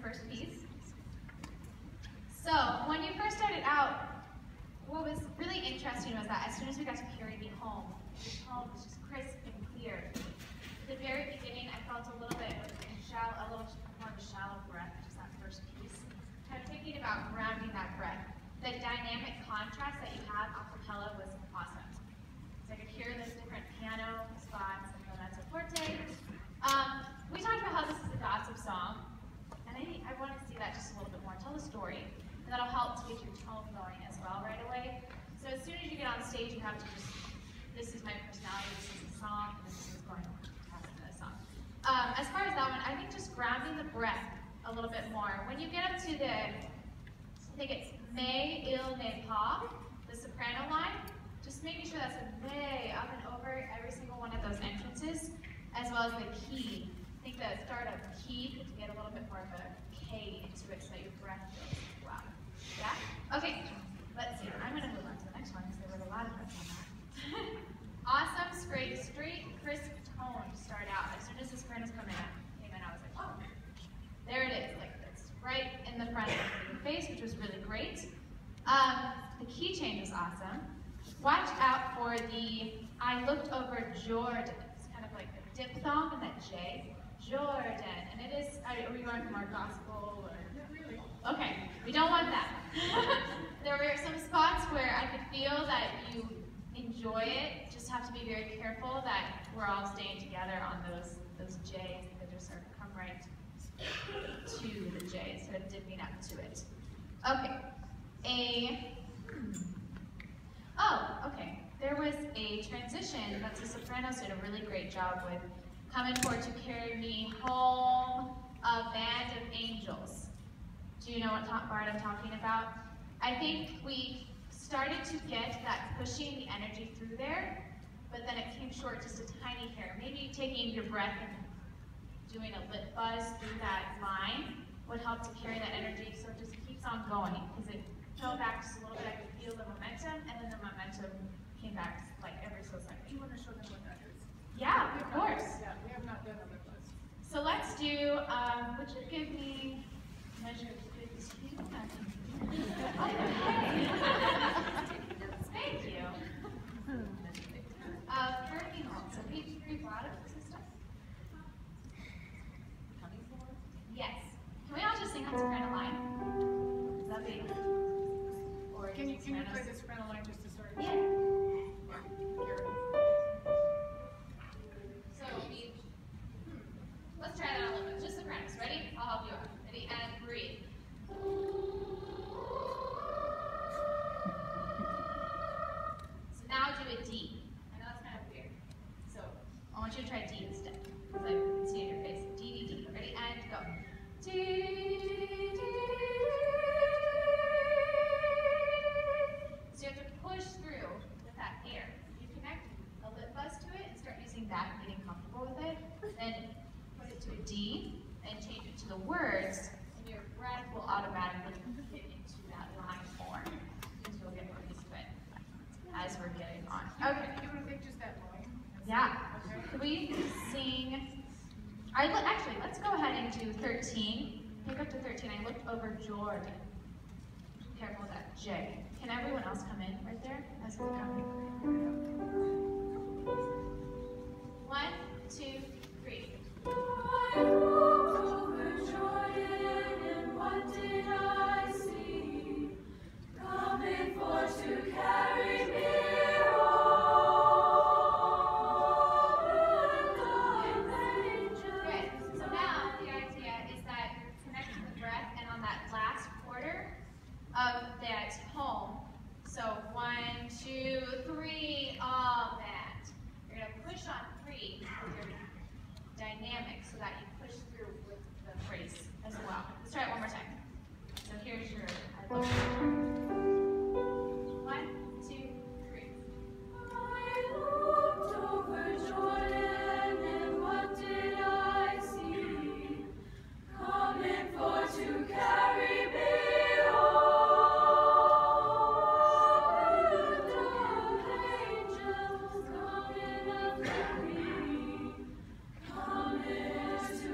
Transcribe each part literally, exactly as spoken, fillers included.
first piece. So when you first started out, what was really interesting was that as soon as we got to carry me home, the tone was just crisp and clear. At the very beginning, I felt a little bit of a shallow, a little more of a shallow breath, just that first piece. Kind of thinking about grounding that breath. The dynamic contrast that you have a cappella was awesome. So I could hear those different piano spots and the mezzo forte. Um, we talked about how this is a gossip song, and I, I want to see that just a little bit more. Tell the story, and that'll help to get your tone going as well right away. So as soon as you get on stage, you have to just, this is my personality, this is the song, and this is going on to the song. Um, as far as that one, I think just grounding the breath a little bit more. When you get up to the, I think it's me, il, ne, pas, the soprano line, just making sure that's a me up and over every single one of those entrances, as well as the key. I think the start of key to get a little bit more of a K into it so that your breath goes wow. Yeah? Okay, let's see. I'm going to move on to the next one because there was a lot of breath on that. Awesome, straight, straight, crisp tone to start out. As soon as the sopranos come in, came in, I was like, oh, there it is. Like it's right in the front of your face, which was really great. Um, the key change was awesome. Watch out for the I looked over Jordan. It's kind of like a diphthong and that J. Jordan. And it is, are we going from our gospel or? Okay, we don't want that. There were some spots where I could feel that you enjoy it. Just have to be very careful that we're all staying together on those those J's. That just sort of come right to the J instead of dipping up to it. Okay. A. Oh, okay. There was a transition that the sopranos did a really great job with. Coming forward to carry me home, a band of angels. Do you know what part I'm talking about? I think we started to get that pushing the energy through there, but then it came short just a tiny hair. Maybe taking your breath and doing a lip buzz through that line would help to carry that energy so it just keeps on going. Because it fell back just a little bit, I could feel the momentum, and then the momentum came back like every so second. Do you want to show them what that is? Yeah, of course. Yeah, we have not done a lip buzz. So let's do, um, would you give me measure of fifteen? Okay. Thank you. Uh, Curving home. So page three bottom system. Yes. Can we all just sing on soprano line? Is that big? Or Can you, can you play sopranos? the soprano line just to start? Yeah. Here. So we, let's try that a little bit. Just sopranos. Ready? I'll help you out. Ready? And breathe. So now do a D. I know that's kind of weird. So I want you to try D instead. Because I can see it in your face. D, D, D. Ready? And go. D, D, D. So you have to push through with that air. You connect a lip buzz to it and start using that and getting comfortable with it. Then put it to a D and change it to the words, and your breath will automatically get into that line form. Because you'll get more used to it as we're getting on. Okay. You want to think just that line? Yeah. Okay. Could we sing? I let, actually, let's go ahead and do thirteen. Pick up to thirteen. I looked over Jordan. Careful with that J. Can everyone else come in right there as we're coming? One, two, three. I looked over Jordan, and what did I see? Coming for to carry me Good. So now the idea is that you're connecting the breath, and on that last quarter of that home, so one, two, three, all that. You're going to push on three with your dynamic so that you push through with the phrase as well. Let's try it one more time. So here's your, I love one, two, three. I looked over Jordan, and what did I see? Coming for to carry me angels coming after me, coming to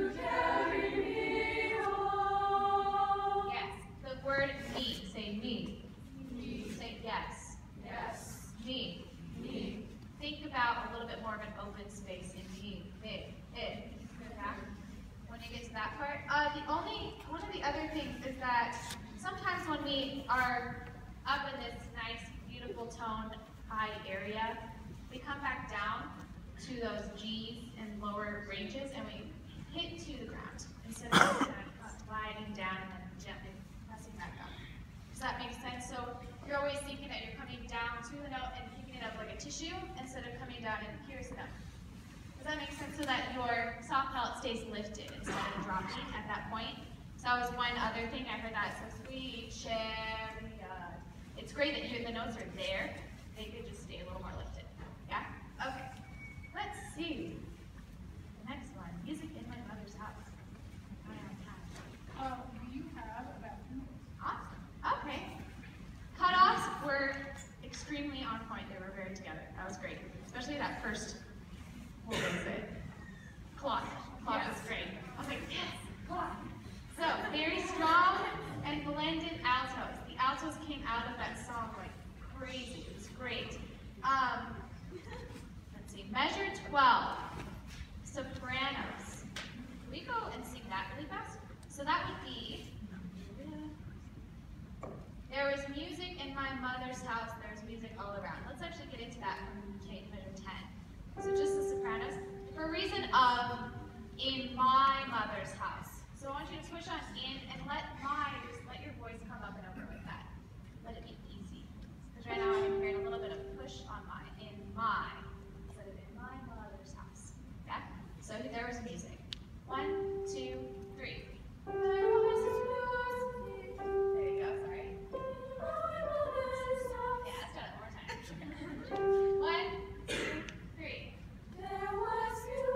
that sometimes when we are up in this nice, beautiful tone, high area, we come back down to those G's and lower ranges, and we hit to the ground instead of kind of gliding down and then gently pressing back up. Does that make sense? So you're always thinking that you're coming down to the note and picking it up like a tissue instead of coming down and here's the note. Does that make sense? So that your soft palate stays lifted instead of dropping at that point. So that was one other thing I heard that. So sweet chariot. It's great that you, the notes are there. They could just stay a little more lifted. Yeah? Okay. Let's see. The next one. Music in my mother's house. I don't have time. Uh, do you have a bathroom? Awesome. Okay. Cutoffs were extremely on point. They were very together. That was great. Especially that first, what was it? Clock. Clock Yes. was great. I was like, yes, clock. So, very strong and blended altos. The altos came out of that song like crazy. It was great. Um, let's see, measure twelve. Sopranos. Can we go and sing that really fast? So that would be, there was music in my mother's house, there was music all around. Let's actually get into that from measure ten. So just the sopranos. For a reason of in my mother's house. So I want you to push on in and let my, just let your voice come up and over like that. Let it be easy. Because right now I'm hearing a little bit of push on my, in my, instead of in my mother's house. Yeah? So there was music. One, two, three. There you go, sorry. Yeah, let's do it one more time. One, two, three. There was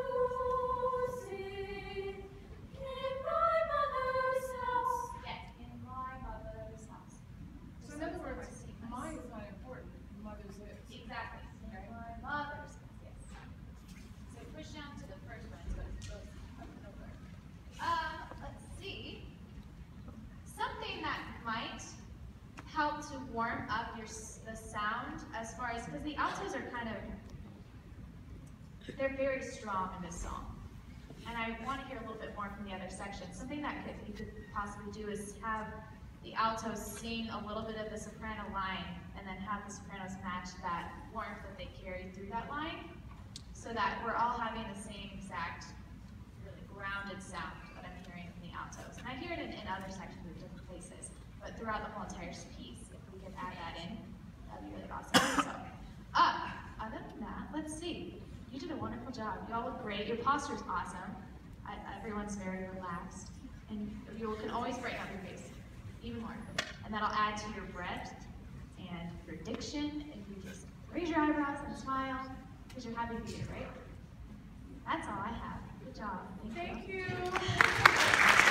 music in my mother's house. Yes, in my mother's house. So in other words, mine is not important, mother's is. Exactly. In my mother's house, yes. So push down to the first one, so it goes up and over. Um, let's see. Something that might help to warm up your s- the sound as far as, because the altos are kind of, they're very strong in this song. And I want to hear a little bit more from the other section. Something that could, you could possibly do is have the altos sing a little bit of the soprano line and then have the sopranos match that warmth that they carry through that line so that we're all having the same exact, really grounded sound that I'm hearing from the altos. And I hear it in, in other sections of different places, but throughout the whole entire piece, if we could add that in, that'd be really awesome. So, uh, other than that, let's see. You did a wonderful job. You all look great. Your posture's awesome. I, everyone's very relaxed. And you can always brighten up your face, even more. And that'll add to your breath and your diction. If you just raise your eyebrows and smile, because you're happy to be here, right? That's all I have. Good job. Thank you. Thank you.